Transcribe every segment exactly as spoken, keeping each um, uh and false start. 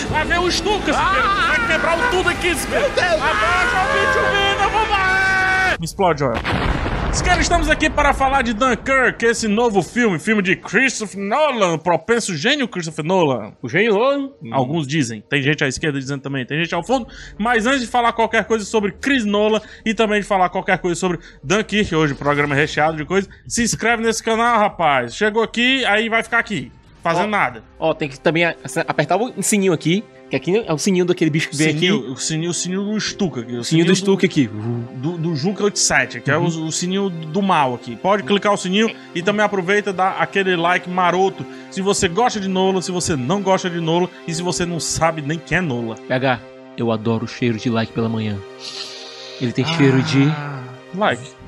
Vai ver o Stuka, ah! Vai quebrar o tudo aqui, Siqueira. Abaixa o bicho vindo, vamos! Me explode, olha. Siqueira, estamos aqui para falar de Dunkirk, esse novo filme, filme de Christopher Nolan, propenso gênio Christopher Nolan. O gênio Nolan? Alguns dizem, tem gente à esquerda dizendo também, tem gente ao fundo. Mas antes de falar qualquer coisa sobre Chris Nolan e também de falar qualquer coisa sobre Dunkirk, hoje o programa é recheado de coisas, se inscreve nesse canal, rapaz. Chegou aqui, aí vai ficar aqui, fazendo ó, nada. Ó, tem que também apertar o sininho aqui. Que aqui é o sininho daquele bicho que vem sininho, aqui. O sininho, o sininho do Stuka aqui. O, o sininho do Stuka aqui. Do, do Junker oitenta e sete, que uhum. é o, o sininho do mal aqui. Pode clicar o sininho e também aproveita e dá aquele like maroto. Se você gosta de Nolan, se você não gosta de Nolan e se você não sabe nem quem é Nolan. P H, eu adoro o cheiro de like pela manhã. Ele tem ah, cheiro de... like.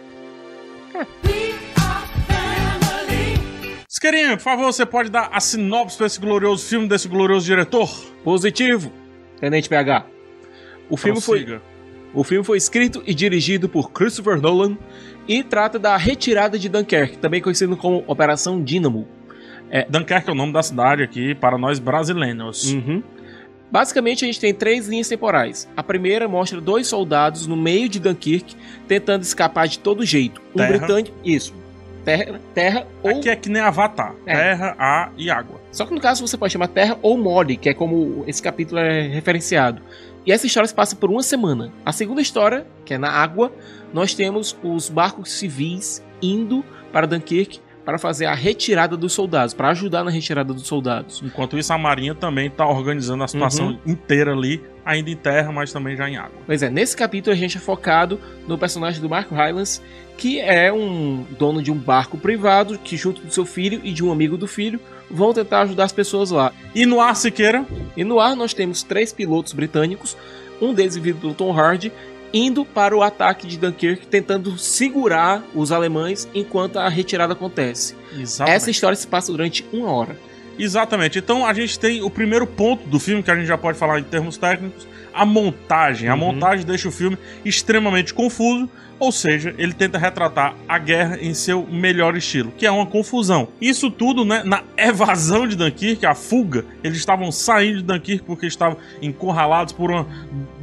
Siqueirinha, por favor, você pode dar a sinopse para esse glorioso filme desse glorioso diretor? Positivo, Tenente P H. O filme, foi, o filme foi escrito e dirigido por Christopher Nolan e trata da retirada de Dunkirk, também conhecido como Operação Dínamo. É, Dunkirk é o nome da cidade aqui para nós brasileiros. Uhum. Basicamente, a gente tem três linhas temporais. A primeira mostra dois soldados no meio de Dunkirk tentando escapar de todo jeito. Um terra. britânico... Isso. Terra, terra ou... Aqui é que nem Avatar. É. Terra, ar e água. Só que no caso você pode chamar terra ou mole, que é como esse capítulo é referenciado. E essa história se passa por uma semana. A segunda história, que é na água, nós temos os barcos civis indo para Dunkirk para fazer a retirada dos soldados, para ajudar na retirada dos soldados. Enquanto isso, a Marinha também está organizando a situação uhum. inteira ali, ainda em terra, mas também já em água. Pois é, nesse capítulo a gente é focado no personagem do Mark Rylance, que é um dono de um barco privado, que junto do seu filho e de um amigo do filho, vão tentar ajudar as pessoas lá. E no ar, Siqueira? E no ar nós temos três pilotos britânicos, um deles vivido pelo Tom Hardy, indo para o ataque de Dunkirk, tentando segurar os alemães enquanto a retirada acontece. Exatamente. Essa história se passa durante uma hora. Exatamente. Então a gente tem o primeiro ponto do filme, que a gente já pode falar em termos técnicos, a montagem. A uhum. montagem deixa o filme extremamente confuso, ou seja, ele tenta retratar a guerra em seu melhor estilo, que é uma confusão. Isso tudo, né, na evasão de Dunkirk, a fuga, eles estavam saindo de Dunkirk porque estavam encurralados por uma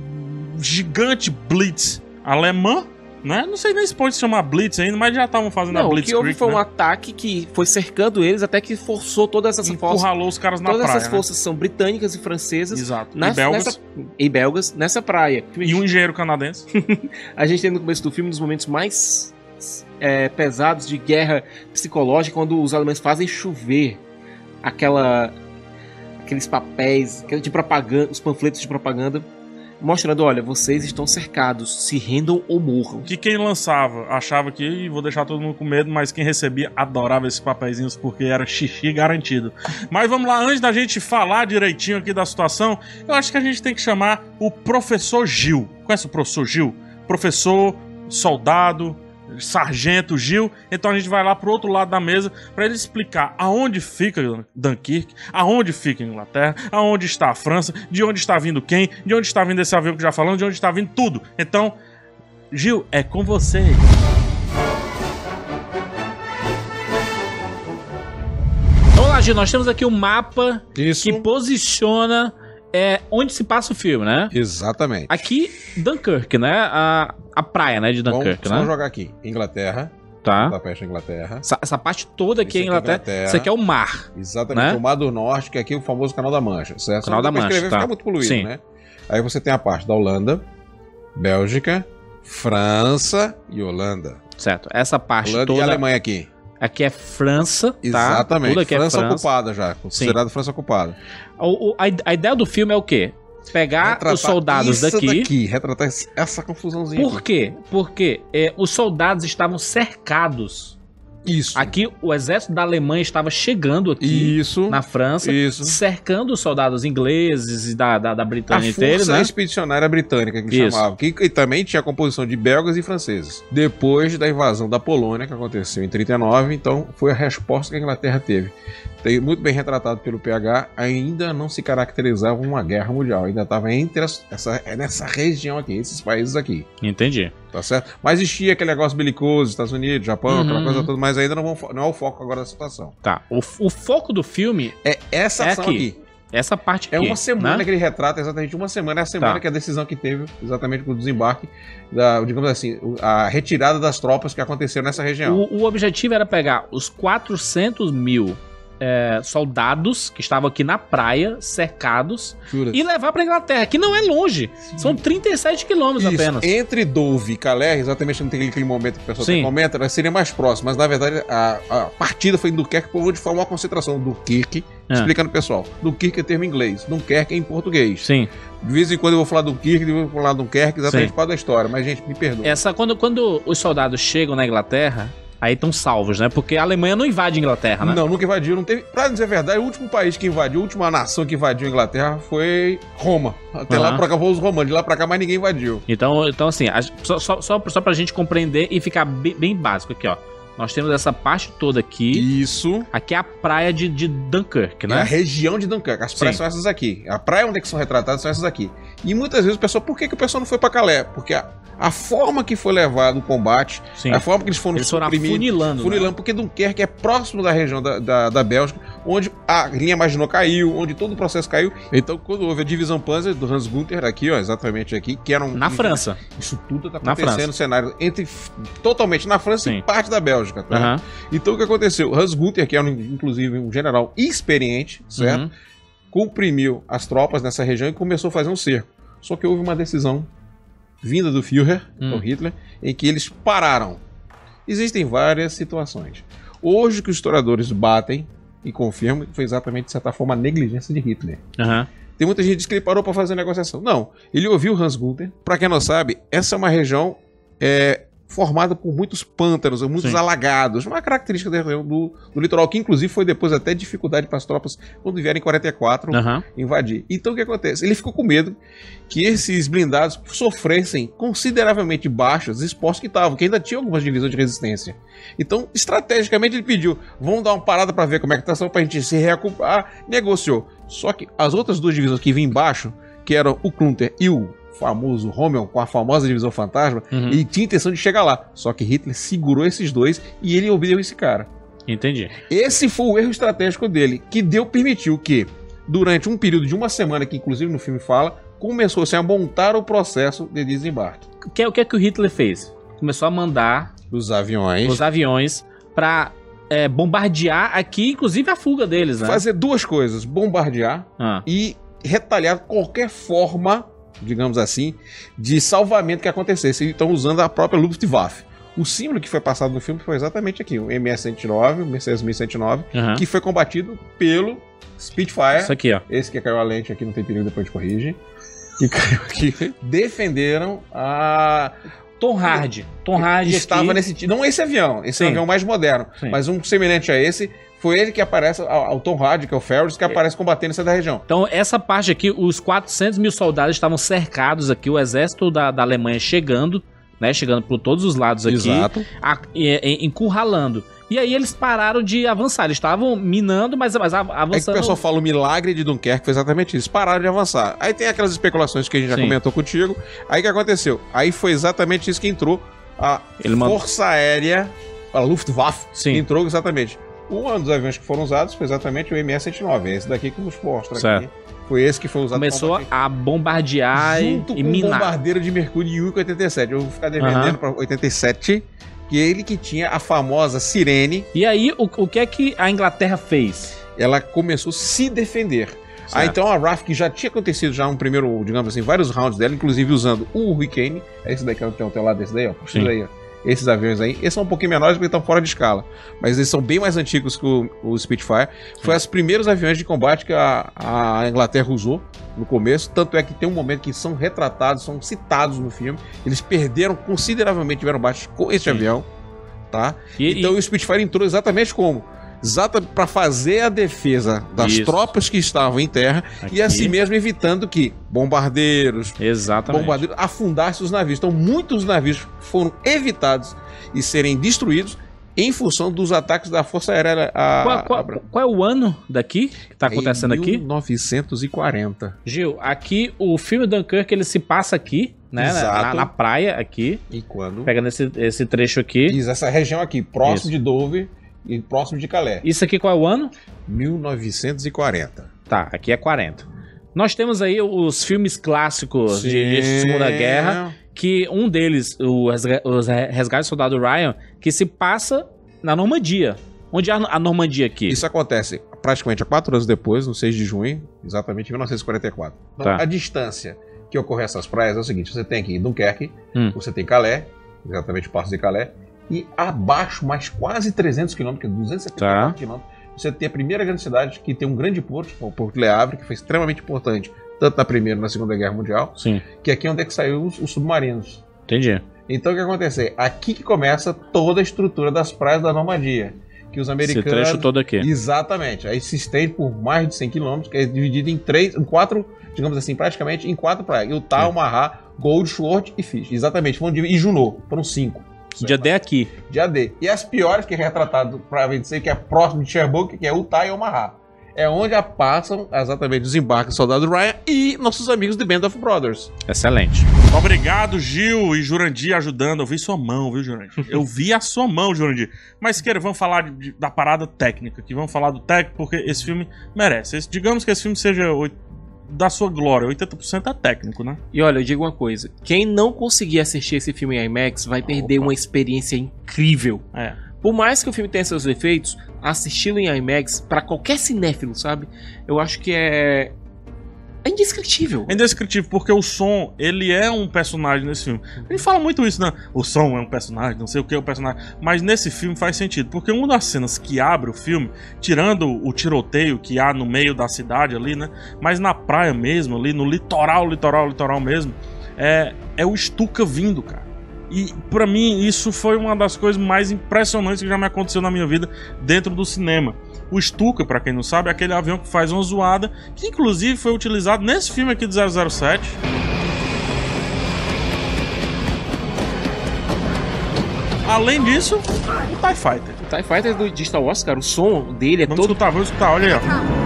gigante blitz alemã, né? Não sei nem se pode se chamar blitz ainda, mas já estavam fazendo não, a blitz. O que houve foi né? um ataque que foi cercando eles até que forçou todas essas forças. Encurralou os caras na todas praia. Todas essas forças né? são britânicas e francesas. Exato. Nessa, e belgas. Nessa, e belgas nessa praia. E um engenheiro canadense. A gente tem no começo do filme um dos momentos mais é, pesados de guerra psicológica, quando os alemães fazem chover aquela, aqueles papéis de propaganda, os panfletos de propaganda, mostrando, olha, vocês estão cercados, se rendam ou morram. Que quem lançava achava que vou deixar todo mundo com medo, mas quem recebia adorava esses papeizinhos porque era xixi garantido. Mas vamos lá, antes da gente falar direitinho aqui da situação, eu acho que a gente tem que chamar o professor Gil. Conhece o professor Gil? Professor, soldado, sargento Gil. Então a gente vai lá pro outro lado da mesa para ele explicar aonde fica Dunkirk, aonde fica a Inglaterra, aonde está a França, de onde está vindo quem, de onde está vindo esse avião que já falamos, de onde está vindo tudo. Então, Gil, é com você. Vamos lá, Gil, nós temos aqui um mapa Isso. que posiciona é, onde se passa o filme, né? Exatamente. Aqui, Dunkirk, né? A, a praia, né, de Dunkirk, vamos, né? Vamos jogar aqui. Inglaterra. Tá. Budapeste, Inglaterra. Essa, essa parte toda aqui é Inglaterra. Inglaterra. Isso aqui é o mar. Exatamente. Né? O Mar do Norte, que é aqui o famoso Canal da Mancha, certo? Canal da Mancha, escrever, tá. Fica muito poluído, Sim. né? Aí você tem a parte da Holanda, Bélgica, França e Holanda. Certo. Essa parte Holanda toda... e Alemanha aqui. Aqui é França, tá? Exatamente. Tudo aqui França, é França ocupada já. Considerado França ocupada. O, o, a, a ideia do filme é o quê? Pegar retratar os soldados isso daqui... daqui. Retratar essa confusãozinha. Por aqui. quê? Porque é, os soldados estavam cercados. Isso. Aqui o exército da Alemanha estava chegando aqui Isso. na França, Isso. cercando os soldados ingleses e da, da, da Britânia inteira, A Força né? Expedicionária Britânica, que Isso. chamava. Que, e também tinha a composição de belgas e franceses. Depois da invasão da Polônia, que aconteceu em trinta e nove, então foi a resposta que a Inglaterra teve. Tem, muito bem retratado pelo P H, ainda não se caracterizava uma guerra mundial. Ainda estava entre as, essa, nessa região aqui, esses países aqui. Entendi. Tá certo? Mas existia aquele negócio belicoso, Estados Unidos, Japão, Uhum. aquela coisa toda, mas ainda não, vão, não é o foco agora da situação. Tá. O, o foco do filme É essa é ação aqui. aqui. Essa parte aqui. É uma semana, né? que ele retrata, exatamente uma semana, é a semana Tá. que a decisão que teve, exatamente com o desembarque, da, digamos assim, a retirada das tropas que aconteceu nessa região. O, o objetivo era pegar os quatrocentos mil é, soldados que estavam aqui na praia, cercados, Jura? e levar pra Inglaterra, que não é longe. São trinta e sete quilômetros Isso, apenas. entre Dover e Calais, exatamente não tem aquele momento que o pessoal Sim. até comenta, ela seria mais próximo, mas na verdade a, a partida foi em Dunkerque, por onde formou a concentração. Dunkerque, Ah. explicando pessoal, Dunkerque é termo em inglês, Dunkerque é em português. Sim. De vez em quando eu vou falar Dunkerque, eu vou falar Dunkerque, exatamente Sim. por causa da história, mas gente, me perdoa. Essa, quando, quando os soldados chegam na Inglaterra, aí estão salvos, né? Porque a Alemanha não invade a Inglaterra, né? Não, nunca invadiu, não teve. Pra dizer a verdade, o último país que invadiu, a última nação que invadiu a Inglaterra foi Roma. Até Aham. lá pra cá foi os romanos, de lá pra cá mais ninguém invadiu. Então, então assim, a- só, só, só, só pra gente compreender e ficar bem, bem básico aqui, ó. Nós temos essa parte toda aqui. Isso. Aqui é a praia de, de Dunkirk, É a né? região de Dunkerque. As praias Sim. são essas aqui. A praia onde é que são retratadas são essas aqui. E muitas vezes o pessoal, por que, que o pessoal não foi pra Calais? Porque a, a forma que foi levado o combate, Sim. a forma que eles foram Eles foram suprimidos, afunilando, funilando, né? porque Dunkerque é próximo da região da, da, da Bélgica, onde a linha Maginot caiu, onde todo o processo caiu. Então, quando houve a divisão Panzer do Hans Gunther, aqui, ó, exatamente aqui, que era um. Na França. Isso tudo tá Na acontecendo França. no cenário entre totalmente na França Sim. e parte da Bélgica, tá? Aham. Então o que aconteceu? Hans Gunther, que era um, inclusive um general experiente, certo? Uhum. Comprimiu as tropas nessa região e começou a fazer um cerco. Só que houve uma decisão vinda do Führer, Hum. do Hitler, em que eles pararam. Existem várias situações. Hoje que os historiadores batem e confirmam que foi exatamente, de certa forma, a negligência de Hitler. Aham. Tem muita gente que diz que ele parou para fazer negociação. Não, ele ouviu Hans Gunther. Para quem não sabe, essa é uma região é, formada por muitos pântanos, muitos Sim. alagados. Uma característica do, do, do litoral, que inclusive foi depois até dificuldade para as tropas, quando vieram em quarenta e quatro, Aham. invadir. Então o que acontece? Ele ficou com medo que esses blindados sofressem consideravelmente baixas, expostos que estavam, que ainda tinha algumas divisões de resistência. Então, estrategicamente, ele pediu: vamos dar uma parada para ver como é que tá, só pra gente se reacupar. Negociou. Só que as outras duas divisões que vinham embaixo, que eram o Klunter e o famoso Rommel, com a famosa divisão fantasma, Uhum. ele tinha intenção de chegar lá. Só que Hitler segurou esses dois e ele obedeceu esse cara. Entendi. Esse foi o erro estratégico dele, que deu, permitiu que, durante um período de uma semana, que inclusive no filme fala, começou-se a montar o processo de desembarque. O que, é- o que é que o Hitler fez? Começou a mandar Os aviões. os aviões pra é, bombardear aqui, inclusive a fuga deles, né? Fazer duas coisas: bombardear Ah, e retalhar qualquer forma, digamos assim, de salvamento que acontecesse. Então, usando a própria Luftwaffe. O símbolo que foi passado no filme foi exatamente aqui: o M S cento e nove, o Mercedes mil cento e nove, aham. que foi combatido pelo Spitfire. Isso aqui, ó. Esse que caiu a lente aqui, não tem perigo, depois a gente corrige. Que caiu aqui. Defenderam a. Tom Hardy. Tom Hardy Estava aqui. nesse. Não esse avião, esse é um Sim. avião mais moderno, Sim. mas um semelhante a esse. Foi ele que aparece, o Tom Hardy, que é o Ferris, que aparece combatendo essa da região. Então, essa parte aqui, os quatrocentos mil soldados estavam cercados aqui, o exército da, da Alemanha chegando, né? Chegando por todos os lados aqui. A, e- e- encurralando. E aí eles pararam de avançar. Eles estavam minando, mas, mas a- É que o avançando. pessoal fala o milagre de Dunkerque, foi exatamente isso. Pararam de avançar. Aí tem aquelas especulações que a gente já Sim. comentou contigo. Aí o que aconteceu? Aí foi exatamente isso que entrou a Ele mandou- Força Aérea, a Luftwaffe, Sim. entrou exatamente. Um dos aviões que foram usados foi exatamente o M S cento e nove, esse daqui que nos mostra Certo. aqui. Foi esse que foi usado Começou pra combater. a bombardear e, Junto e com o minar. bombardeiro de Mercúrio U oitenta e sete. Eu vou ficar devendendo Aham. para oitenta e sete, que é ele que tinha a famosa sirene. E aí, o, o que é que a Inglaterra fez? Ela começou a se defender. Certo. Ah, então a R A F, que já tinha acontecido já um primeiro, digamos assim, vários rounds dela, inclusive usando o Hurricane. É esse daí que tem um telado desse daí, ó. Puxa Sim. aí, ó. Esses aviões aí, esses são um pouquinho menores porque estão fora de escala, mas eles são bem mais antigos que o, o Spitfire. Foi os primeiros aviões de combate que a, a Inglaterra usou no começo, tanto é que tem um momento que são retratados, são citados no filme. Eles perderam consideravelmente, tiveram baixos com esse Sim. avião, tá? E, Então e- o Spitfire entrou exatamente como? Exata para fazer a defesa das Isso. tropas que estavam em terra Aqui. e assim mesmo evitando que bombardeiros, Exatamente. bombardeiros afundassem os navios. Então muitos navios foram evitados e serem destruídos em função dos ataques da Força Aérea. A, Qual, qual- a- qual é o ano daqui que tá acontecendo em aqui? mil novecentos e quarenta. Gil, aqui o filme Dunkirk ele se passa aqui, né? Exato. Na, na praia aqui. E quando? Pegando esse, esse trecho aqui. Isso, essa região aqui, próximo Isso. de Dover e próximo de Calais. Isso aqui qual é o ano? mil novecentos e quarenta. Tá, aqui é quarenta. Nós temos aí os filmes clássicos de, de Segunda Guerra, que um deles, o Resgate do Soldado Ryan, que se passa na Normandia. Onde é a Normandia aqui? Isso acontece praticamente há quatro anos depois, no seis de junho, exatamente em mil novecentos e quarenta e quatro. Então, tá. A distância que ocorre essas praias é o seguinte, você tem aqui Dunkerque, hum. você tem Calais, exatamente o Passo de Calais, e abaixo, mais quase trezentos quilômetros, duzentos e setenta e quatro quilômetros, você tem a primeira grande cidade que tem um grande porto, o Porto de Le Havre, que foi extremamente importante, tanto na Primeira como na Segunda Guerra Mundial, Sim. que aqui é onde é que saiu os, os submarinos. Entendi. Então o que acontece? Aqui que começa toda a estrutura das praias da Normandia, que os americanos... Esse trecho todo aqui. Exatamente. Aí se estende por mais de cem quilômetros, que é dividido em três, em quatro, digamos assim, praticamente em quatro praias. Utah, Omaha, Goldschwert e Fish. Exatamente. E Juneau. Foram cinco. Dia D aqui. Dia D. E as piores que é retratado para vencer, que é próximo de Cherbourg, que é Utah e Omaha. É onde passam exatamente os embarques do Soldado Ryan e nossos amigos de Band of Brothers. Excelente. Obrigado, Gil e Jurandir ajudando. Eu vi sua mão, viu, Jurandir? Eu vi a sua mão, Jurandir. Mas, queira, vamos falar de, de, da parada técnica aqui. Vamos falar do técnico, porque esse filme merece. Esse, digamos que esse filme seja da sua glória. oitenta por cento é técnico, né? E olha, eu digo uma coisa. Quem não conseguir assistir esse filme em IMAX vai perder Opa. uma experiência incrível. É. Por mais que o filme tenha seus defeitos, assisti-lo em IMAX, pra qualquer cinéfilo, sabe? Eu acho que é... É indescritível. É indescritível, porque o som, ele é um personagem nesse filme. A gente fala muito isso, né? O som é um personagem, não sei o que é um personagem. Mas nesse filme faz sentido, porque uma das cenas que abre o filme, tirando o tiroteio que há no meio da cidade ali, né? Mas na praia mesmo, ali no litoral, litoral, litoral mesmo, é, é o Stuka vindo, cara. E pra mim isso foi uma das coisas mais impressionantes que já me aconteceu na minha vida dentro do cinema. O Stuka, pra quem não sabe, é aquele avião que faz uma zoada, que inclusive foi utilizado nesse filme aqui do zero zero sete. Além disso, o TIE Fighter. O TIE Fighter do, de Star Wars, cara, o som dele é vamos todo... escutar, vamos escutar, olha aí, ó.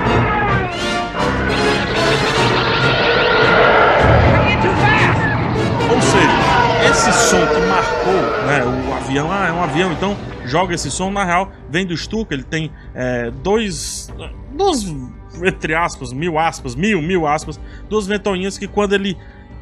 Ou seja, esse som que marcou, né, o avião, ah, é um avião, então joga esse som, na real, vem do Stuka, ele tem é, dois, duas, entre aspas, mil aspas, mil, mil aspas, duas ventoinhas que quando ele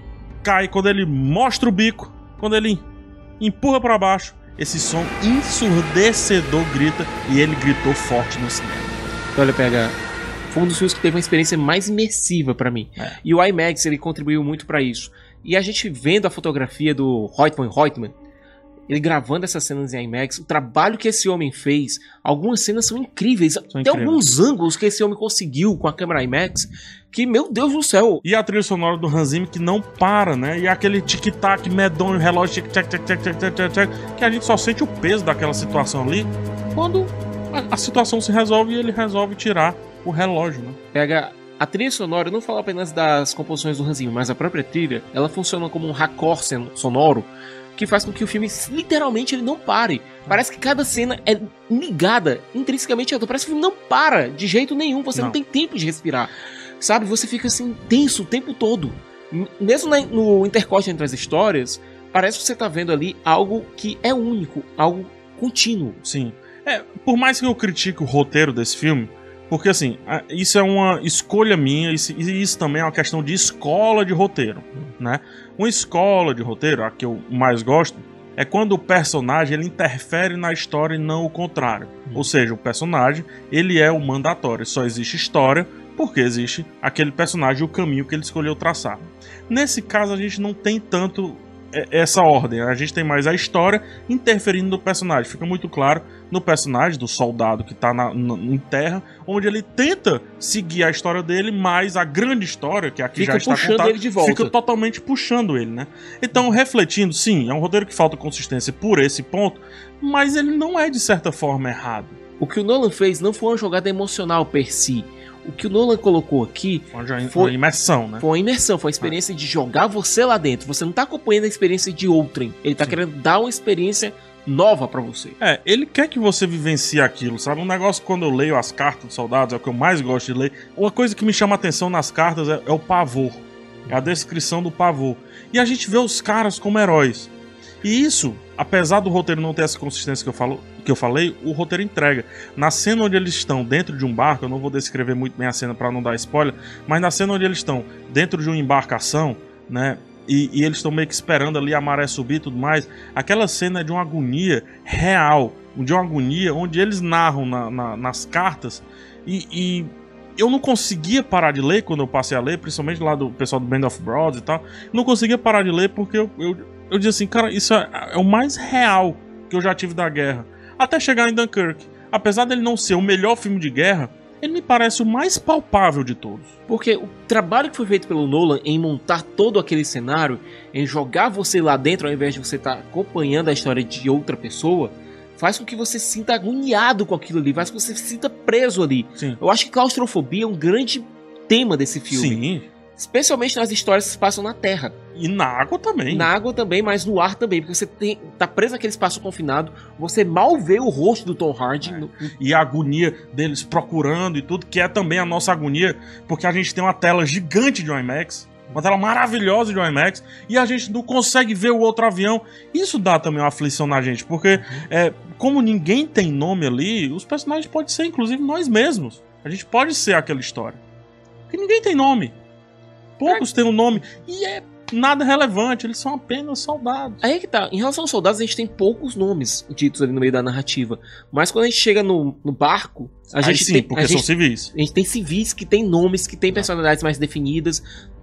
cai, quando ele mostra o bico, quando ele empurra pra baixo, esse som ensurdecedor grita, e ele gritou forte no cinema. Olha, pega... Foi um dos filmes que teve uma experiência mais imersiva pra mim. É. E o IMAX, ele contribuiu muito pra isso. E a gente vendo a fotografia do Reutemann Reutemann, ele gravando essas cenas em IMAX, o trabalho que esse homem fez, algumas cenas são incríveis. São Tem incríveis. alguns ângulos que esse homem conseguiu com a câmera IMAX, que, meu Deus do céu. E a trilha sonora do Hans Zimmer que não para, né? E aquele tic-tac medonho, relógio tic-tac-tac-tac-tac-tac, que a gente só sente o peso daquela situação ali quando a, a situação se resolve e ele resolve tirar o relógio, né? Pega a trilha sonora, eu não falo apenas das composições do Hans Zimmer, mas a própria trilha, ela funciona como um raccord sonoro que faz com que o filme, literalmente, ele não pare. Parece que cada cena é ligada intrinsecamente a outra. Parece que o filme não para de jeito nenhum, você não, não tem tempo de respirar. Sabe? Você fica assim, tenso o tempo todo. Mesmo no intercorte entre as histórias, parece que você tá vendo ali algo que é único, algo contínuo. Sim. É, por mais que eu critique o roteiro desse filme, porque assim, isso é uma escolha minha, e isso também é uma questão de escola de roteiro, né? Uma escola de roteiro, a que eu mais gosto, é quando o personagem ele interfere na história e não o contrário. Ou seja, o personagem ele é o mandatório, só existe história porque existe aquele personagem e o caminho que ele escolheu traçar. Nesse caso a gente não tem tanto essa ordem, a gente tem mais a história interferindo no personagem. Fica muito claro no personagem do soldado que tá na, na, em terra, onde ele tenta seguir a história dele, mas a grande história, que aqui fica já está contada, ele de volta. fica totalmente puxando ele, né? Então, refletindo, sim, é um roteiro que falta consistência por esse ponto, mas ele não é de certa forma errado. O que o Nolan fez não foi uma jogada emocional per si. O que o Nolan colocou aqui foi, foi uma imersão, né? Foi uma imersão, foi a experiência ah. de jogar você lá dentro. Você não tá acompanhando a experiência de outrem. Ele tá Sim. querendo dar uma experiência nova pra você. É, ele quer que você vivencie aquilo, sabe? Um negócio, quando eu leio as cartas dos soldados, é o que eu mais gosto de ler. Uma coisa que me chama a atenção nas cartas é, é o pavor. É a descrição do pavor. E a gente vê os caras como heróis. E isso, apesar do roteiro não ter essa consistência que eu falo, que eu falei, o roteiro entrega. Na cena onde eles estão dentro de um barco, eu não vou descrever muito bem a cena para não dar spoiler, mas na cena onde eles estão dentro de uma embarcação, né, e, e eles estão meio que esperando ali a maré subir e tudo mais, aquela cena é de uma agonia real, de uma agonia onde eles narram na, na, nas cartas, e, e eu não conseguia parar de ler quando eu passei a ler, principalmente lá do pessoal do Band of Brothers e tal, não conseguia parar de ler porque eu, eu, eu dizia assim, cara, isso é, é o mais real que eu já tive da guerra. Até chegar em Dunkirk. Apesar dele não ser o melhor filme de guerra, ele me parece o mais palpável de todos. Porque o trabalho que foi feito pelo Nolan em montar todo aquele cenário, em jogar você lá dentro ao invés de você estar tá acompanhando a história de outra pessoa, faz com que você se sinta agoniado com aquilo ali, faz com que você se sinta preso ali. Sim. Eu acho que claustrofobia é um grande tema desse filme. Sim. Especialmente nas histórias que se passam na Terra. E na água também. Na água também, mas no ar também. Porque você tem, tá preso naquele espaço confinado, você mal vê o rosto do Tom Hardy. É. No... E a agonia deles procurando e tudo, que é também a nossa agonia, porque a gente tem uma tela gigante de IMAX, uma tela maravilhosa de IMAX, e a gente não consegue ver o outro avião. Isso dá também uma aflição na gente, porque uhum. é, como ninguém tem nome ali, os personagens podem ser, inclusive, nós mesmos. A gente pode ser aquela história. Porque ninguém tem nome. Poucos têm um nome e é nada relevante, eles são apenas soldados. Aí é que tá, em relação aos soldados a gente tem poucos nomes ditos ali no meio da narrativa, mas quando a gente chega no, no barco, a Aí gente sim, tem, porque a são gente, civis. A gente tem civis que tem nomes, que tem personalidades mais definidas.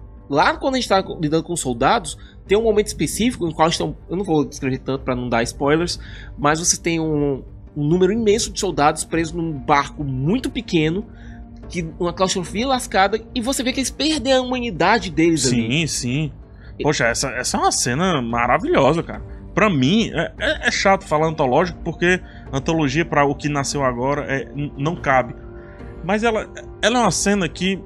Lá quando a gente tá lidando com soldados, tem um momento específico no qual estão, eu não vou descrever tanto pra não dar spoilers, mas você tem um, um número imenso de soldados presos num barco muito pequeno, que uma claustrofobia lascada, e você vê que eles perdem a humanidade deles sim, ali. Sim, sim. Poxa, essa, essa é uma cena maravilhosa, cara. Pra mim, é, é, é chato falar antológico, porque antologia pra o que nasceu agora é, não cabe. Mas ela, ela é uma cena que,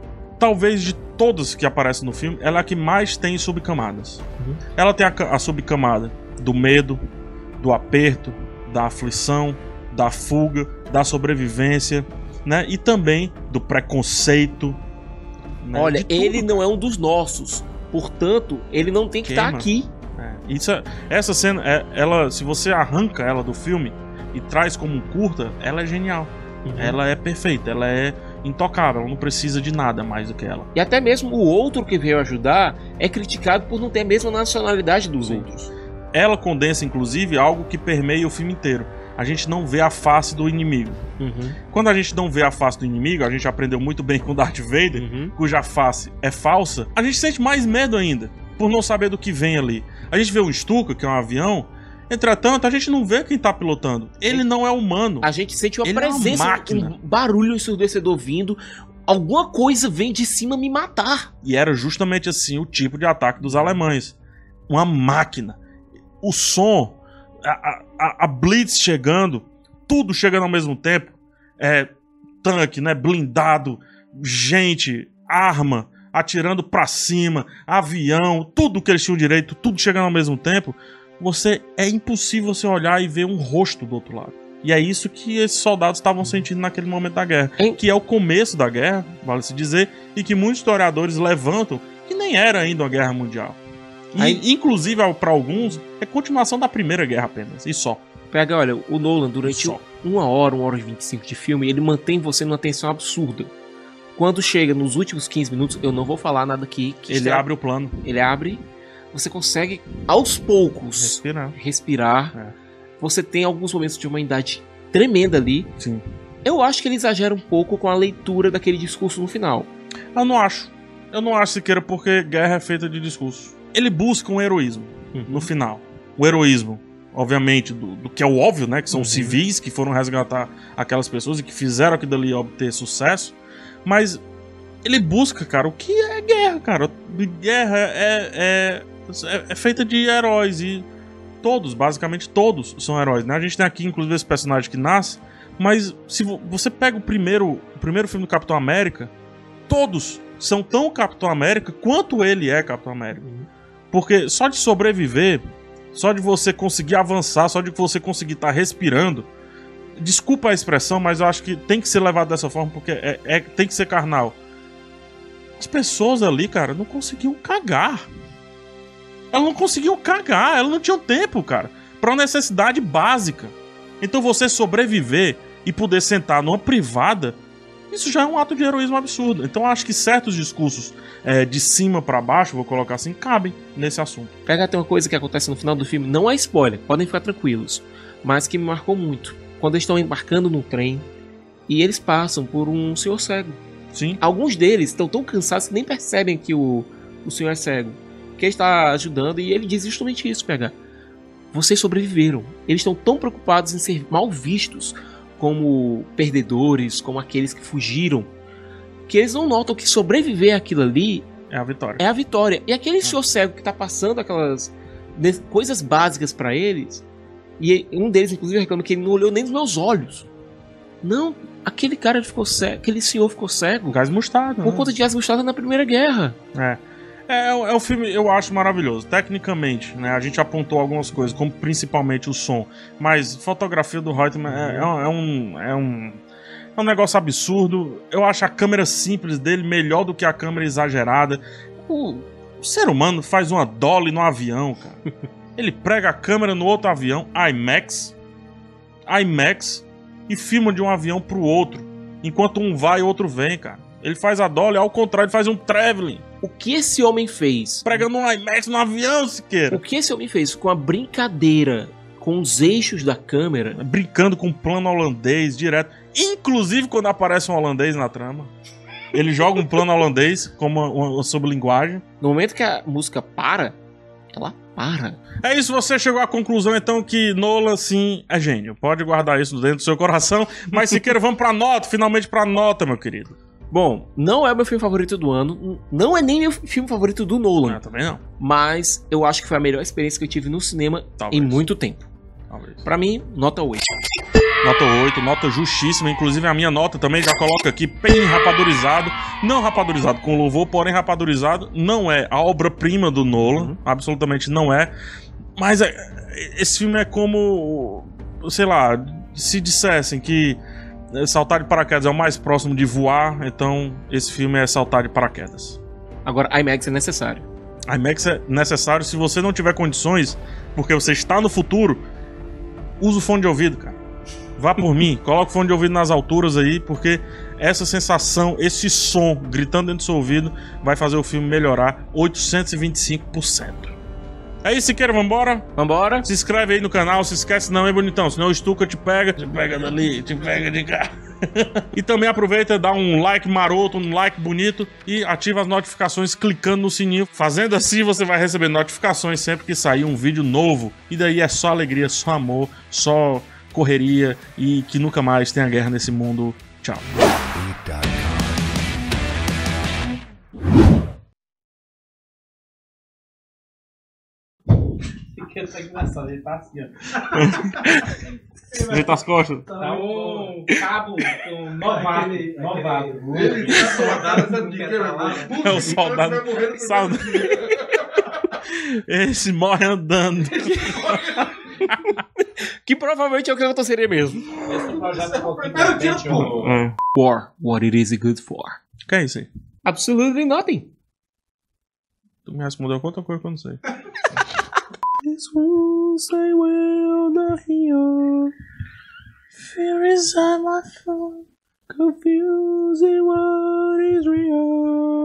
talvez de todas que aparecem no filme, ela é a que mais tem subcamadas. Uhum. Ela tem a, a subcamada do medo, do aperto, da aflição, da fuga, da sobrevivência, né? E também do preconceito. Né? Olha, ele não é um dos nossos, portanto, ele não tem que estar aqui. É, isso é, essa cena, é, ela, se você arranca ela do filme e traz como um curta, ela é genial. Uhum. Ela é perfeita, ela é intocável, ela não precisa de nada mais do que ela. E até mesmo o outro que veio ajudar é criticado por não ter a mesma nacionalidade dos Sim. outros. Ela condensa, inclusive, algo que permeia o filme inteiro. A gente não vê a face do inimigo. Uhum. Quando a gente não vê a face do inimigo, a gente aprendeu muito bem com Darth Vader, uhum. cuja face é falsa, a gente sente mais medo ainda, por não saber do que vem ali. A gente vê um Stuka, que é um avião, entretanto, a gente não vê quem tá pilotando. Ele não é humano. A gente sente uma Ele presença, é uma máquina. Um barulho ensurdecedor vindo. Alguma coisa vem de cima me matar. E era justamente assim o tipo de ataque dos alemães. Uma máquina. O som... A, a, a Blitz chegando, tudo chegando ao mesmo tempo, é, tanque, né, blindado, gente, arma, atirando pra cima, avião, tudo que eles tinham direito, tudo chegando ao mesmo tempo, você, é impossível você olhar e ver um rosto do outro lado. E é isso que esses soldados estavam sentindo naquele momento da guerra, hein? Que é o começo da guerra, vale-se dizer, e que muitos historiadores levantam que nem era ainda uma guerra mundial. E, Aí, inclusive, para alguns, é continuação da Primeira Guerra apenas, e só. Pega, olha, o Nolan, durante só. uma hora, uma hora e vinte e cinco de filme, ele mantém você numa tensão absurda. Quando chega nos últimos quinze minutos, eu não vou falar nada aqui. Que ele está... abre o plano. Ele abre, você consegue, aos poucos, respirar. respirar. É. Você tem alguns momentos de humanidade tremenda ali. Sim. Eu acho que ele exagera um pouco com a leitura daquele discurso no final. Eu não acho. Eu não acho, Siqueira, porque guerra é feita de discurso. Ele busca um heroísmo uhum. no final. O heroísmo, obviamente, do, do que é o óbvio, né? Que são uhum. civis que foram resgatar aquelas pessoas e que fizeram aquilo ali obter sucesso. Mas ele busca, cara, o que é guerra, cara? Guerra é, é, é, é feita de heróis e todos, basicamente todos, são heróis, né? A gente tem aqui, inclusive, esse personagem que nasce, mas se você pega o primeiro, o primeiro filme do Capitão América, todos são tão Capitão América quanto ele é Capitão América. Porque só de sobreviver, só de você conseguir avançar, só de você conseguir estar respirando, desculpa a expressão, mas eu acho que tem que ser levado dessa forma, porque é, é, tem que ser carnal. As pessoas ali, cara, não conseguiam cagar. Elas não conseguiam cagar, elas não tinham tempo, cara, pra uma necessidade básica. Então você sobreviver e poder sentar numa privada, isso já é um ato de heroísmo absurdo. Então eu acho que certos discursos é, de cima pra baixo, vou colocar assim, cabem nesse assunto. Pega até uma coisa que acontece no final do filme, não é spoiler, podem ficar tranquilos, mas que me marcou muito. Quando eles estão embarcando no trem e eles passam por um senhor cego. Sim. Alguns deles estão tão cansados que nem percebem que o, o senhor é cego, que ele está ajudando, e ele diz justamente isso, P H. Vocês sobreviveram. Eles estão tão preocupados em ser mal vistos como perdedores, como aqueles que fugiram, que eles não notam que sobreviver àquilo ali é a vitória. É a vitória. E aquele é. senhor cego que tá passando aquelas coisas básicas pra eles, e um deles inclusive reclama que ele não olhou nem nos meus olhos. Não, aquele cara ficou cego, aquele senhor ficou cego. Gás mostarda. Por né? conta de gás mostarda na Primeira Guerra. É. É, é um filme, eu acho maravilhoso. Tecnicamente, né? A gente apontou algumas coisas, como principalmente o som. Mas a fotografia do Reutemann é, é, um, é, um, é, um, é um negócio absurdo. Eu acho a câmera simples dele melhor do que a câmera exagerada. O, o ser humano faz uma dolly no avião, cara. Ele prega a câmera no outro avião, IMAX, IMAX, e filma de um avião pro outro. Enquanto um vai e o outro vem, cara. Ele faz a dolly, ao contrário, ele faz um traveling. O que esse homem fez? Pregando um IMAX no avião, Siqueira. O que esse homem fez com a brincadeira, com os eixos da câmera. Brincando com o plano holandês direto. Inclusive quando aparece um holandês na trama. Ele joga um plano holandês como uma, uma sublinguagem. No momento que a música para, ela para. É isso, você chegou à conclusão então que Nolan, sim, é gênio. Pode guardar isso dentro do seu coração. Mas Siqueira, vamos pra nota, finalmente pra nota, meu querido. Bom, não é o meu filme favorito do ano, não é nem meu filme favorito do Nolan. Ah, também não. Mas eu acho que foi a melhor experiência que eu tive no cinema Talvez. em muito tempo. Talvez. Pra mim, nota oito. Nota oito, nota justíssima. Inclusive a minha nota também já coloca aqui bem rapadorizado. Não rapadorizado com louvor, porém rapadorizado. Não é a obra-prima do Nolan. Uhum. Absolutamente não é. Mas é, esse filme é como, sei lá, se dissessem que saltar de paraquedas é o mais próximo de voar, então esse filme é saltar de paraquedas. Agora, IMAX é necessário. IMAX é necessário se você não tiver condições, porque você está no futuro, usa o fone de ouvido, cara. Vá por mim, coloca o fone de ouvido nas alturas aí, porque essa sensação, esse som gritando dentro do seu ouvido vai fazer o filme melhorar oitocentos e vinte e cinco por cento. É isso, Siqueira, vambora? Vambora. Se inscreve aí no canal, se esquece não, hein, bonitão? Senão o Stuka te pega, te pega dali, te pega de cá. E também aproveita, dá um like maroto, um like bonito e ativa as notificações clicando no sininho. Fazendo assim, você vai receber notificações sempre que sair um vídeo novo. E daí é só alegria, só amor, só correria e que nunca mais tenha guerra nesse mundo. Tchau. Tá engraçado, ele tá assim, ó. Ajeita as costas. Tá um cabo, um novato. Novato. Ele tá soldado, essa dica é o soldado. soldado. Esse morre andando. Que provavelmente é o que aconteceria mesmo. Esse projeto é um pouquinho pra frente, o... É. War. What it is good for. O que é isso aí? Absolutely nothing. Tu me respondeu quanta coisa que eu não sei. This wounds they will not heal. Fear inside my soul, confusing what is real.